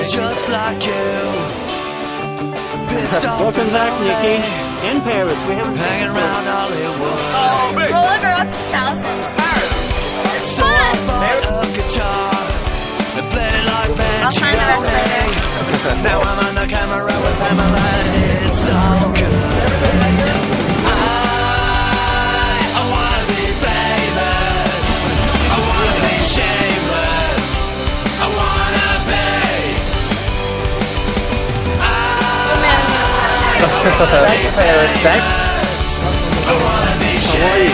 just like you. Pissed off Welcome back, Nikki. In Paris, we haven't hanging around Hollywood. Roller Girl 2000. So I bought a guitar and played it like I'll find the rest later. Now I'm on the camera with Pamela and it's all good. I wanna be famous. I wanna be shameless. I wanna be. I wanna be shameless. I wanna be shameless.